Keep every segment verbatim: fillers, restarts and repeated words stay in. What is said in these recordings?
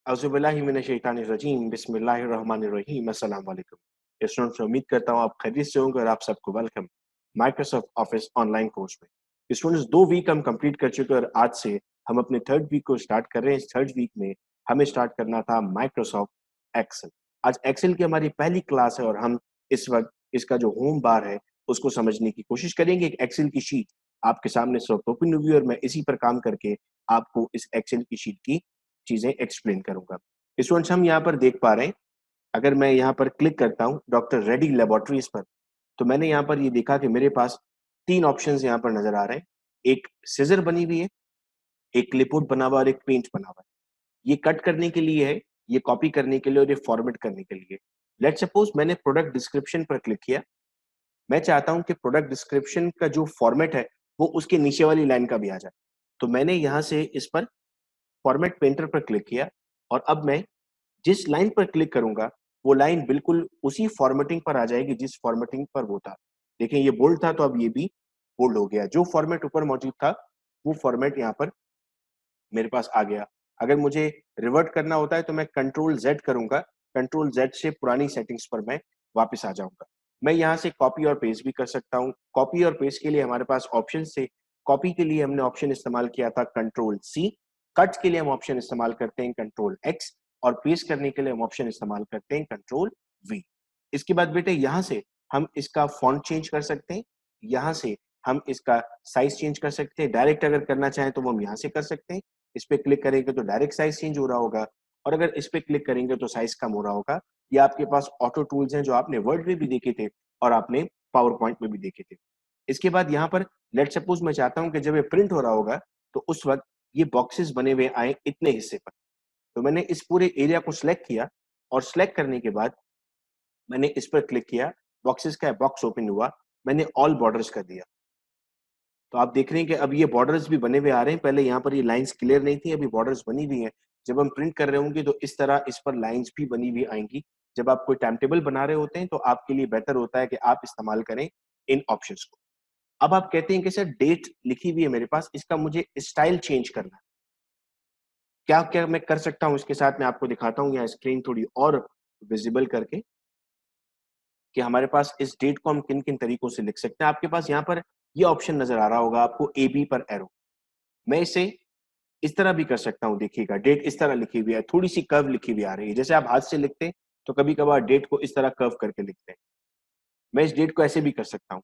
औज़ुबिल्लाहि मिनश-शैतानिर-रजीम, बिस्मिल्लाहिर-रहमानिर-रहीम, अस्सलाम वालेकुम। स्टूडेंट्स, उम्मीद करता हूँ आप खैरियत से होंगे और आप सबको welcome Microsoft Office online course में। स्टूडेंट्स, दो वीक हम कंप्लीट कर चुके हैं और आज से हम अपने थर्ड वीक को स्टार्ट कर रहे हैं। इस थर्ड वीक में हमें स्टार्ट करना था माइक्रोसॉफ्ट एक्सेल। आज एक्सेल की हमारी पहली क्लास है और हम इस वक़्त इसका जो होम बार है, उसको समझने की कोशिश करेंगे। एक एक्सेल की शीट आपके सामने इस वक़्त ओपन हुई है और मैं इसी पर काम करके आपको इस एक्सेल की शीट की चीज़ें एक्सप्लेन करूँगा। स्टूडेंट्स, हम यहाँ पर देख पा रहे हैं, अगर मैं यहाँ पर क्लिक करता हूँ डॉक्टर रेड्डी लैबोरेटरीज़ पर, तो मैंने यहाँ पर ये देखा कि मेरे पास तीन ऑप्शंस यहाँ पर नज़र आ रहे हैं। एक सिज़र बनी हुई है, एक क्लिपबोर्ड बना हुआ है और एक पेंच बना हुआ है। ये कट करने के लिए है, ये कॉपी करने के लिए और ये फॉर्मेट करने के लिए। लेट्स सपोज़ मैंने प्रोडक्ट डिस्क्रिप्शन पर क्लिक किया। मैं चाहता हूँ कि प्रोडक्ट डिस्क्रिप्शन का जो फॉर्मेट है, वो उसके नीचे वाली लाइन का भी आ जाए। तो मैंने यहाँ से इस पर फॉर्मेट पेंटर पर क्लिक किया और अब मैं जिस लाइन पर क्लिक करूँगा, वो लाइन बिल्कुल उसी फॉर्मेटिंग पर आ जाएगी जिस फॉर्मेटिंग पर वो था। देखें, ये बोल्ड था तो अब ये भी बोल्ड हो गया। जो फॉर्मेट ऊपर मौजूद था, वो फॉर्मेट यहाँ पर मेरे पास आ गया। अगर मुझे रिवर्ट करना होता है तो मैं कंट्रोल ज़ेड करूँगा, कंट्रोल ज़ेड से पुरानी सेटिंग्स पर मैं वापस आ जाऊँगा। मैं यहाँ से कॉपी और पेस्ट भी कर सकता हूँ। कॉपी और पेस्ट के लिए हमारे पास ऑप्शंस थे। कॉपी के लिए हमने ऑप्शन इस्तेमाल किया था कंट्रोल सी, कट के लिए हम ऑप्शन इस्तेमाल करते हैं कंट्रोल एक्स और पेस्ट करने के लिए हम ऑप्शन इस्तेमाल करते हैं कंट्रोल वी। इसके बाद बेटे यहाँ से हम इसका फ़ॉन्ट चेंज कर सकते हैं, यहाँ से हम इसका साइज़ चेंज कर सकते हैं। डायरेक्ट अगर करना चाहें तो वो हम यहाँ से कर सकते हैं। इस पे क्लिक करेंगे तो डायरेक्ट साइज़ चेंज हो रहा होगा और अगर इस पे क्लिक करेंगे तो साइज़ कम हो रहा होगा। ये आपके पास ऑटो टूल्स हैं जो आपने वर्ड में भी देखे थे और आपने पावर पॉइंट में भी देखे थे। इसके बाद यहाँ पर लेट्स सपोज़ मैं चाहता हूँ कि जब ये प्रिंट हो रहा होगा, तो उस वक़्त ये बॉक्सेस बने हुए आएँ इतने हिस्से पर। तो मैंने इस पूरे एरिया को सिलेक्ट किया और सिलेक्ट करने के बाद मैंने इस पर क्लिक किया, बॉक्सेस का बॉक्स ओपन हुआ, मैंने ऑल बॉर्डर्स कर दिया। तो आप देख रहे हैं कि अब ये बॉर्डर्स भी बने हुए आ रहे हैं, पहले यहाँ पर ये लाइन्स क्लियर नहीं थी, अभी बॉर्डर्स बनी हुई हैं। जब हम प्रिंट कर रहे होंगे तो इस तरह इस पर लाइन्स भी बनी हुई आएँगी। जब आप कोई टाइम टेबल बना रहे होते हैं, तो आपके लिए बेहतर होता है कि आप इस्तेमाल करें इन ऑप्शंस को। अब आप कहते हैं कि सर डेट लिखी हुई है मेरे पास, इसका मुझे स्टाइल चेंज करना है। क्या-क्या मैं कर सकता हूँ इसके साथ मैं आपको दिखाता हूँ यहाँ स्क्रीन थोड़ी और विज़िबल करके कि हमारे पास इस डेट को हम किन-किन तरीकों से लिख सकते हैं। आपके पास यहाँ पर ये ऑप्शन नज़र आ रहा होगा आपको ए बी पर एरो। मैं इसे इस तरह भी कर सकता हूँ, देखिएगा डेट इस तरह लिखी हुई है, थोड़ी-सी कर्व लिखी हुई आ रही है। जैसे आप हाथ से लिखते हैं, तो कभी-कभार डेट को इस तरह कर्व करके लिखते हैं। मैं इस डेट को ऐसे भी कर सकता हूँ।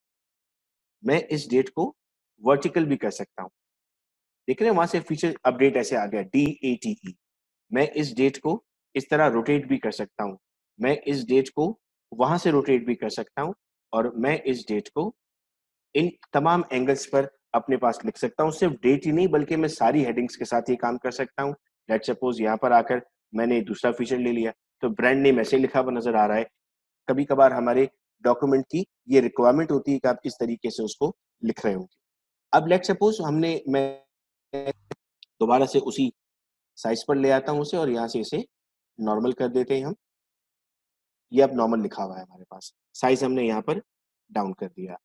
मैं इस डेट को वर्टिकल भी कर सकता हूँ। देख रहे हैं वहाँ से फीचर अपडेट ऐसे आ गया डी ए टी ई। मैं इस डेट को इस तरह रोटेट भी कर सकता हूँ। मैं इस डेट को वहाँ से रोटेट भी कर सकता हूँ और मैं इस डेट को इन तमाम एंगल्स पर अपने पास लिख सकता हूँ। सिर्फ डेट ही नहीं बल्कि मैं सारी हेडिंग्स के साथ ये काम कर सकता हूँ। लेट्स सपोज़ यहाँ पर आकर मैंने दूसरा फीचर ले लिया, तो ब्रांड नेम ऐसे लिखा हुआ नज़र आ रहा है। कभी-कभार हमारे डॉक्यूमेंट की ये रिक्वायरमेंट होती है कि आप इस तरीके से उसको लिख रहे होंगे। अब लेट्स सपोज़ हमने मैं दोबारा से उसी साइज़ पर ले आता हूँ उसे और यहाँ से इसे नॉर्मल कर देते हैं हम। ये अब नॉर्मल लिखा हुआ है हमारे पास। साइज़ हमने यहाँ पर डाउन कर दिया।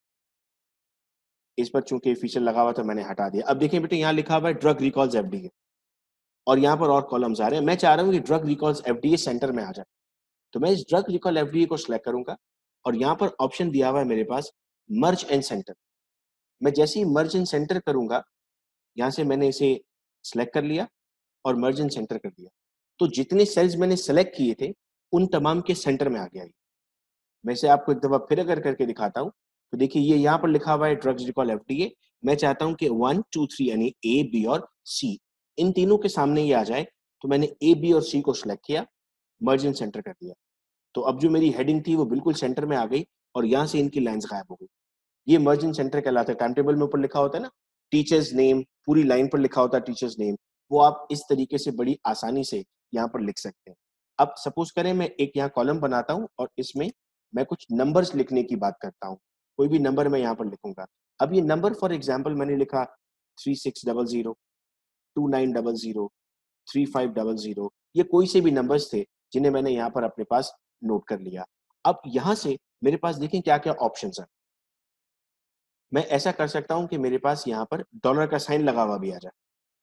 इस पर चूँकि फीचर लगा हुआ था मैंने हटा दिया। अब देखिए बेटे यहाँ लिखा हुआ है drug recalls F D A और यहाँ पर और कॉलम्स आ रहे हैं। मैं चाह रहा हूँ कि drug recalls F D A centre में आ जाए। तो मैं इस drug recall F D A को सिलेक्ट करूँगा और यहाँ पर ऑप्शन दिया हुआ है मेरे पास मर्ज एंड सेंटर। मैं जैसे ही मर्ज एंड सेंटर करूँगा, यहाँ से मैंने इसे सिलेक्ट कर लिया और मर्ज एंड सेंटर कर दिया। तो जितने सेल्स मैंने सेलेक्ट किए थे, उन तमाम के सेंटर में आ गया ये। मैं इसे आपको एक दफ़ा फिर अगर करके दिखाता हूँ, तो देखिए ये यहाँ पर लिखा हुआ है drugs recall F D A. मैं चाहता हूँ कि वन, टू, थ्री यानी ए, बी और सी इन तीनों के सामने ये आ जाए, तो मैंने ए, बी और सी को सिलेक्ट किया, मर्ज एंड सेंटर कर दिया। तो अब जो मेरी हेडिंग थी वो बिल्कुल सेंटर में आ गई और यहाँ से इनकी लाइन्स गायब हो गई। ये मर्ज एंड सेंटर कहलाता है। टाइम टेबल में ऊपर लिखा होता है ना, टीचर्स नेम, पूरी लाइन पर लिखा होता है टीचर्स नेम, वो आप इस तरीके से बड़ी आसानी से यहाँ पर लिख सकते हैं। अब सपोज़ करें मैं एक यहाँ कॉलम बनाता हूँ और इसमें मैं कुछ नंबर्स लिखने की बात करता हूँ। कोई भी नंबर मैं यहाँ पर लिखूँगा। अब ये नंबर फॉर एग्ज़ाम्पल मैंने लिखा three six zero zero, two nine zero zero, three five zero zero, ये कोई से भी नंबर्स थे जिन्हें मैंने यहाँ पर अपने पास नोट कर लिया। अब यहाँ से मेरे पास देखें क्या-क्या ऑप्शंस हैं। मैं ऐसा कर सकता हूँ कि मेरे पास यहाँ पर डॉलर का साइन लगा हुआ भी आ जाए।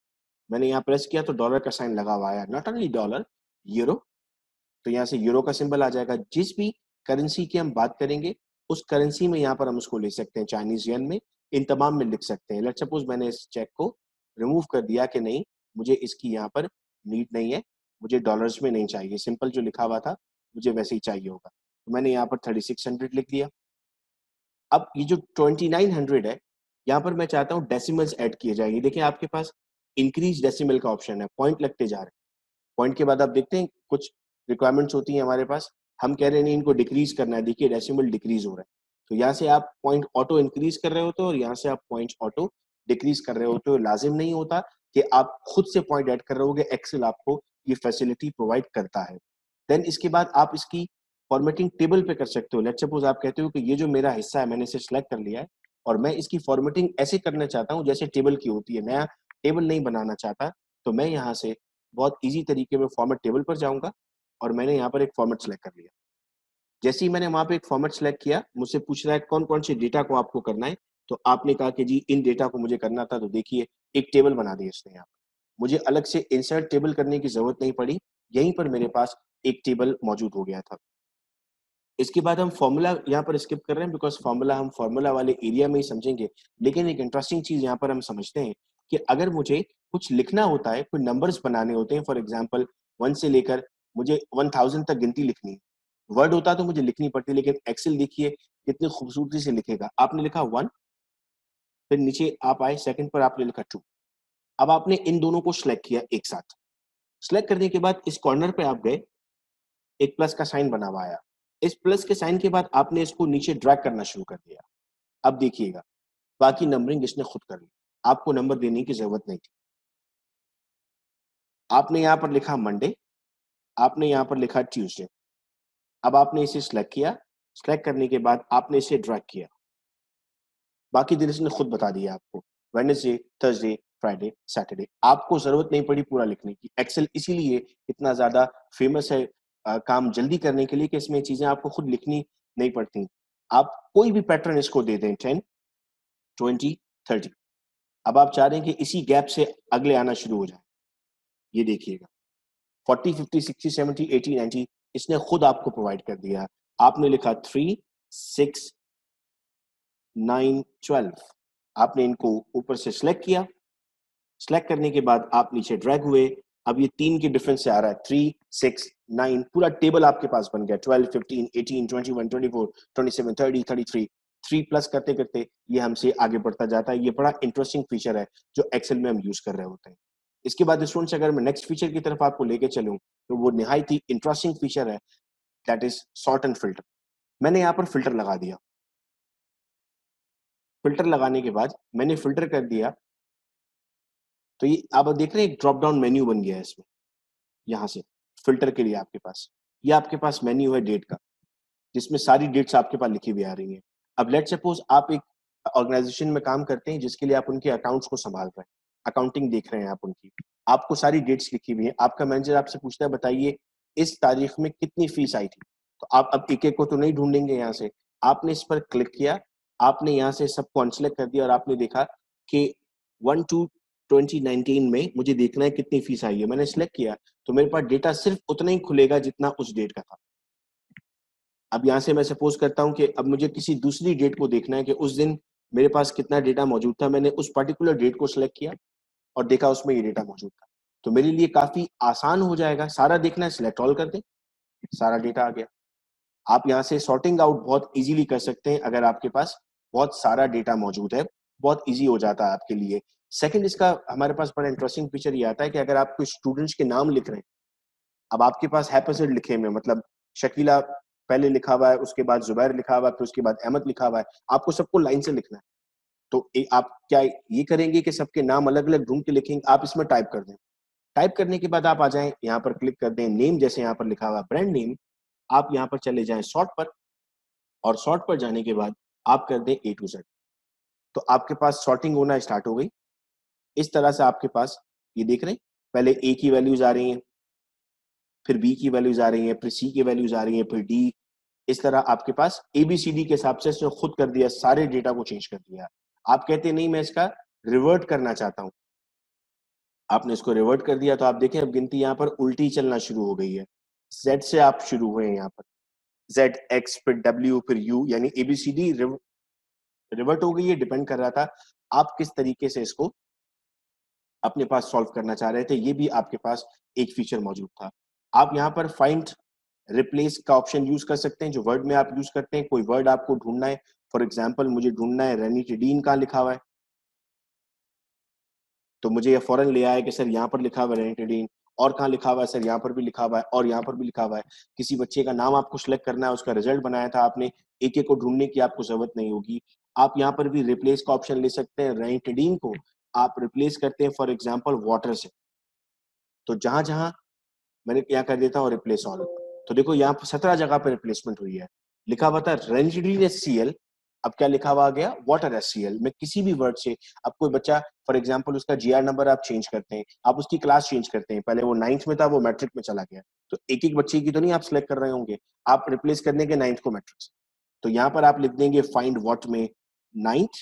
मैंने यहाँ प्रेस किया तो डॉलर का साइन लगा हुआ आया, नॉट ओनली डॉलर, यूरो। तो यहाँ से यूरो का सिंबल आ जाएगा। जिस भी करेंसी की हम बात करेंगे उस करेंसी में यहाँ पर हम उसको ले सकते हैं, चाइनीज येन में, इन तमाम में लिख सकते हैं। लेट्स सपोज मैंने इस चेक को रिमूव कर दिया कि नहीं, मुझे इसकी यहाँ पर नीड नहीं है, मुझे डॉलर्स में नहीं चाहिए, सिंपल जो लिखा हुआ था मुझे वैसे ही चाहिए होगा। तो मैंने यहाँ पर थर्टी सिक्स हंड्रेड लिख दिया। अब ये जो ट्वेंटी नाइन हंड्रेड है, यहाँ पर मैं चाहता हूँ डेसिमल्स ऐड किए जाएंगे। देखिए आपके पास इंक्रीज डेसिमल का ऑप्शन है, पॉइंट लगते जा रहे हैं। पॉइंट के बाद आप देखते हैं कुछ रिक्वायरमेंट्स होती हैं हमारे पास, हम कह रहे हैं नहीं इनको डिक्रीज करना है, देखिए डेसिमल डिक्रीज हो रहा है। तो यहाँ से आप पॉइंट ऑटो इंक्रीज कर रहे होते हो और यहाँ से आप पॉइंट ऑटो डिक्रीज कर रहे होते हो। लाजिम नहीं होता कि आप खुद से पॉइंट ऐड कर रहे होगे, एक्सेल आपको ये फैसिलिटी प्रोवाइड करता है। देन इसके बाद आप इसकी फॉर्मेटिंग टेबल पे कर सकते हो। लेट्स सपोज आप कहते हो कि ये जो मेरा हिस्सा है मैंने इसे सिलेक्ट कर लिया है और मैं इसकी फॉर्मेटिंग ऐसे करना चाहता हूँ जैसे टेबल की होती है, नया टेबल नहीं बनाना चाहता। तो मैं यहाँ से बहुत इजी तरीके में फॉर्मेट टेबल पर जाऊंगा और मैंने यहाँ पर एक फॉर्मेट सेलेक्ट कर लिया। जैसे ही मैंने वहां पे एक फॉर्मेट सेलेक्ट किया, मुझसे पूछ रहा है कौन कौन से डेटा को आपको करना है। तो आपने कहा कि जी इन डेटा को मुझे करना था, तो देखिए एक टेबल बना दिया इसने यहाँ पर। मुझे अलग से इंसर्ट टेबल करने की जरूरत नहीं पड़ी, यहीं पर मेरे पास एक टेबल मौजूद हो गया था। इसके बाद हम फॉर्मूला यहाँ पर स्किप कर रहे हैं बिकॉज फॉर्मूला हम फॉर्मूला वाले एरिया में ही समझेंगे। लेकिन एक इंटरेस्टिंग चीज यहाँ पर हम समझते हैं कि अगर मुझे कुछ लिखना होता है, कोई नंबर्स बनाने होते हैं, फॉर एग्जाम्पल वन से लेकर मुझे वन थाउजेंड तक गिनती लिखनी है, वर्ड होता तो मुझे लिखनी पड़ती, लेकिन एक्सेल देखिए कितनी खूबसूरती से लिखेगा। आपने लिखा वन, फिर नीचे आप आए सेकंड पर आपने लिखा टू। अब आपने इन दोनों को सिलेक्ट किया एक साथ। सिलेक्ट करने के बाद इस कॉर्नर पे आप गए, एक प्लस का साइन बना हुआ आया। इस प्लस के साइन के बाद आपने इसको नीचे ड्रैग करना शुरू कर दिया। अब देखिएगा बाकी नंबरिंग इसने खुद कर ली, आपको नंबर देने की जरूरत नहीं थी। आपने यहाँ पर लिखा मंडे, आपने यहाँ पर लिखा ट्यूसडे। अब आपने इसे सिलेक्ट किया, सिलेक्ट करने के बाद आपने इसे ड्रैग किया, बाकी दिन इसने खुद बता दिया आपको, वेडनेसडे, थर्सडे, फ्राइडे, सैटरडे। आपको जरूरत नहीं पड़ी पूरा लिखने की। एक्सेल इसीलिए इतना ज्यादा फेमस है आ, काम जल्दी करने के लिए कि इसमें चीजें आपको खुद लिखनी नहीं पड़ती। आप कोई भी पैटर्न इसको दे दें, टेन, ट्वेंटी, थर्टी। अब आप चाह रहे हैं कि इसी गैप से अगले आना शुरू हो जाए। ये देखिएगा forty, fifty, sixty, seventy, eighty, ninety इसने खुद आपको प्रोवाइड कर दिया। आपने लिखा थ्री, सिक्स, नाइन, ट्वेल्व। आपने इनको ऊपर से सिलेक्ट किया, सिलेक्ट करने के बाद आप नीचे ड्रैग हुए। अब ये तीन के डिफरेंस से आ रहा है, थ्री, सिक्स, नाइन, पूरा टेबल आपके पास बन गया। Twelve, fifteen, eighteen, twenty one, twenty four, twenty seven, thirty, thirty three. Three plus करते करते ये हमसे आगे बढ़ता जाता है। ये बड़ा इंटरेस्टिंग फीचर है जो एक्सेल में हम यूज कर रहे होते हैं। इसके बाद स्टूडेंट्स अगर मैं नेक्स्ट फीचर की तरफ आपको लेके चलूं तो वो निहायत ही इंटरेस्टिंग फीचर है, that is sort and filter. मैंने यहाँ पर फिल्टर लगा दिया। फिल्टर लगाने के बाद मैंने फिल्टर कर दिया तो ये आप देख रहे हैं एक ड्रॉप डाउन मेन्यू बन गया है इसमें, यहाँ से फिल्टर के लिए आपके पास ये आपके पास मेन्यू है डेट का, जिसमें सारी डेट्स आपके पास लिखी हुई आ रही हैं। अब लेट सपोज आप एक ऑर्गेनाइजेशन में काम करते हैं जिसके लिए आप उनके अकाउंट्स को संभाल रहे हैं, अकाउंटिंग देख रहे हैं आप उनकी, आपको सारी डेट्स लिखी हुई है। आपका मैनेजर आपसे पूछता है बताइए इस तारीख में कितनी फीस आई थी, तो आप अब एक एक को तो नहीं ढूंढेंगे यहाँ से, आपने इस पर क्लिक किया, आपने यहाँ से सबको अनसेलेक्ट कर दिया और आपने देखा कि वन टू ट्वेंटी नाइनटीन में मुझे देखना है कितनी फीस आई है। मैंने सिलेक्ट किया तो मेरे पास डेटा सिर्फ उतना ही खुलेगा जितना उस डेट का था। अब यहाँ से मैं सपोज करता हूँ कि अब मुझे किसी दूसरी डेट को देखना है कि उस दिन मेरे पास कितना डेटा मौजूद था। मैंने उस पर्टिकुलर डेट को सिलेक्ट किया और देखा उसमें ये डेटा मौजूद था। तो मेरे लिए काफी आसान हो जाएगा, सारा देखना है सिलेक्ट ऑल कर दें, सारा डेटा आ गया। आप यहाँ से सॉर्टिंग आउट बहुत इजीली कर सकते हैं अगर आपके पास बहुत सारा डेटा मौजूद है, बहुत इजी हो जाता है आपके लिए। सेकंड इसका हमारे पास बड़ा इंटरेस्टिंग फीचर ये आता है कि अगर आप कुछ स्टूडेंट्स के नाम लिख रहे हैं, अब आपके पास हैपेसिड लिखे हुए, मतलब शकीला पहले लिखा हुआ है, उसके बाद जुबैर लिखा हुआ है, फिर उसके बाद अहमद लिखा हुआ है, आपको सबको लाइन से लिखना है। तो ए, आप क्या ये करेंगे कि सबके नाम अलग अलग ढूंढ के लिखेंगे? आप इसमें टाइप कर दें, टाइप करने के बाद आप आ जाएं यहाँ पर क्लिक कर दें नेम, जैसे यहाँ पर लिखा हुआ ब्रांड नेम, आप यहाँ पर चले जाएं सॉर्ट पर, और सॉर्ट पर जाने के बाद आप कर दें ए टू जेड। तो आपके पास सॉर्टिंग होना स्टार्ट हो गई। इस तरह से आपके पास ये देख रहे हैं पहले ए की वैल्यूज आ रही हैं, फिर बी की वैल्यूज आ रही हैं, फिर सी की वैल्यूज आ रही हैं, फिर डी। इस तरह आपके पास एबीसीडी के हिसाब से इसने खुद कर दिया, सारे डेटा को चेंज कर दिया। आप कहते नहीं मैं इसका रिवर्ट करना चाहता हूं, आपने इसको रिवर्ट कर दिया तो आप देखें अब गिनती यहाँ पर उल्टी चलना शुरू हो गई है। Z से आप शुरू हुए हैं यहाँ पर, Z, X, फिर W, फिर U, यानी एबीसीडी रिवर्ट हो गई है। डिपेंड कर रहा था आप किस तरीके से इसको अपने पास सॉल्व करना चाह रहे थे, ये भी आपके पास एक फीचर मौजूद था। आप यहाँ पर फाइंड रिप्लेस का ऑप्शन यूज कर सकते हैं, जो वर्ड में आप यूज करते हैं। कोई वर्ड आपको ढूंढना है, फॉर एग्जाम्पल मुझे ढूंढना है रेनिटिडीन कहाँ लिखा हुआ है, तो मुझे ये फौरन ले आया कि सर यहाँ पर लिखा हुआ है रेनिटिडीन, और कहाँ लिखा हुआ है सर, यहाँ पर भी लिखा हुआ है और यहाँ पर भी लिखा हुआ है। किसी बच्चे का नाम आपको सिलेक्ट करना है, उसका रिजल्ट बनाया था आपने, एक एक को ढूंढने की आपको जरूरत नहीं होगी। आप यहाँ पर भी रिप्लेस का ऑप्शन ले सकते हैं। रेनिटिडीन को आप रिप्लेस करते हैं फॉर एग्जाम्पल वाटर से, तो जहां जहां मैंने क्या कर देता हूँ रिप्लेस ऑल, तो देखो यहाँ पर सत्रह जगह पर रिप्लेसमेंट हुई है। लिखा हुआ था रेनिटिडीन एस सी एल, अब क्या लिखा हुआ आ गया, वाटर एस सी एल। मैं किसी भी वर्ड से, अब कोई बच्चा फॉर एग्जाम्पल उसका जी आर नंबर आप चेंज करते हैं, आप उसकी क्लास चेंज करते हैं, पहले वो नाइन्थ में था वो मैट्रिक में चला गया, तो एक एक बच्चे की तो नहीं आप सिलेक्ट कर रहे होंगे, आप रिप्लेस करने के नाइन्थ को मैट्रिक से, तो यहाँ पर आप लिख देंगे फाइंड व्हाट में नाइन्थ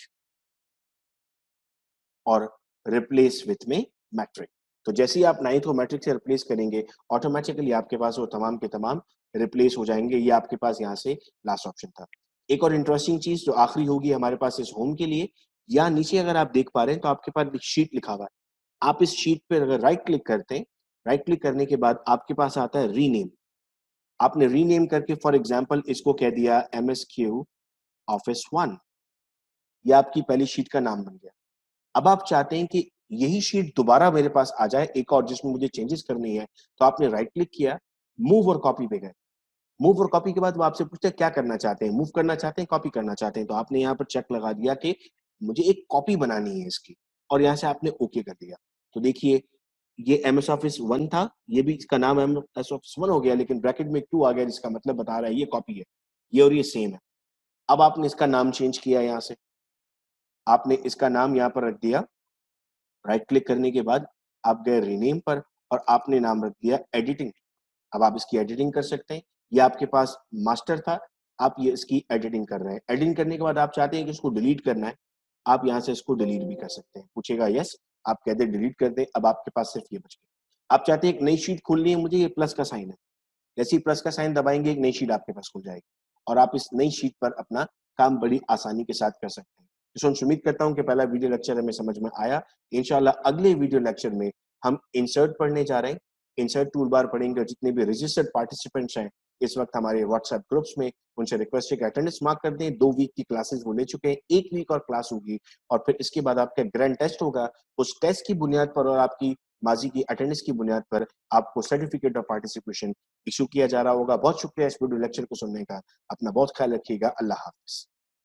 और रिप्लेस विथ में मैट्रिक। तो जैसे ही आप नाइन्थ को मैट्रिक से रिप्लेस करेंगे, ऑटोमेटिकली आपके पास वो तमाम के तमाम रिप्लेस हो जाएंगे। ये आपके पास यहाँ से लास्ट ऑप्शन था। एक और इंटरेस्टिंग चीज जो आखिरी होगी हमारे पास इस होम के लिए, या नीचे अगर आप देख पा रहे हैं तो आपके पास एक शीट लिखा हुआ है। आप इस शीट पर अगर राइट क्लिक करते हैं, राइट क्लिक करने के बाद आपके पास आता है रीनेम। आपने रीनेम करके फॉर एग्जाम्पल इसको कह दिया M S Q Office one, ये आपकी पहली शीट का नाम बन गया। अब आप चाहते हैं कि यही शीट दोबारा मेरे पास आ जाए एक और, जिसमें मुझे चेंजेस करनी है, तो आपने राइट क्लिक किया, मूव और कॉपी पे गए। मूव और कॉपी के बाद वो आपसे पूछते हैं क्या करना चाहते हैं, मूव करना चाहते हैं, कॉपी करना चाहते हैं, तो आपने यहाँ पर चेक लगा दिया कि मुझे एक कॉपी बनानी है इसकी, और यहाँ से आपने ओके कर दिया। तो देखिए ये एम एस ऑफिस वन था, ये भी इसका नाम एम एस ऑफिस वन हो गया, लेकिन ब्रैकेट में टू आ गया, जिसका मतलब बता रहा है ये कॉपी है, ये और ये सेम है। अब आपने इसका नाम चेंज किया, यहाँ से आपने इसका नाम यहाँ पर रख दिया, राइट क्लिक करने के बाद आप गए रीनेम पर और आपने नाम रख दिया एडिटिंग। अब आप इसकी एडिटिंग कर सकते हैं। ये आपके पास मास्टर था, आप ये इसकी एडिटिंग कर रहे हैं। एडिटिंग करने के बाद आप चाहते हैं कि इसको डिलीट करना है, आप यहाँ से इसको डिलीट भी कर सकते हैं। पूछेगा यस, आप कहते हैं डिलीट कर दें। अब आपके पास सिर्फ ये बच गया। आप चाहते हैं एक नई शीट खोलनी है मुझे, ये प्लस का साइन है, जैसे ही प्लस का साइन दबाएंगे एक नई शीट आपके पास खुल जाएगी और आप इस नई शीट पर अपना काम बड़ी आसानी के साथ कर सकते हैं। तो उम्मीद करता हूं कि पहला वीडियो लेक्चर हमें समझ में आया। इंशाल्लाह अगले वीडियो लेक्चर में हम इंसर्ट पढ़ने जा रहे हैं, इंसर्ट टूल बार पढ़ेंगे, और जितने भी रजिस्टर्ड पार्टिसिपेंट्स हैं इस वक्त हमारे व्हाट्सएप ग्रुप्स में, उनसे रिक्वेस्ट है कि अटेंडेंस मार्क कर दें। दो वीक की क्लासेस वो ले चुके हैं, एक वीक और क्लास होगी, और फिर इसके बाद आपका ग्रैंड टेस्ट होगा। उस टेस्ट की बुनियाद पर और आपकी माजी की अटेंडेंस की बुनियाद पर आपको सर्टिफिकेट ऑफ पार्टिसिपेशन इशू किया जा रहा होगा। बहुत शुक्रिया इस वीडियो लेक्चर को सुनने का। अपना बहुत ख्याल रखिएगा। अल्लाह हाफिज।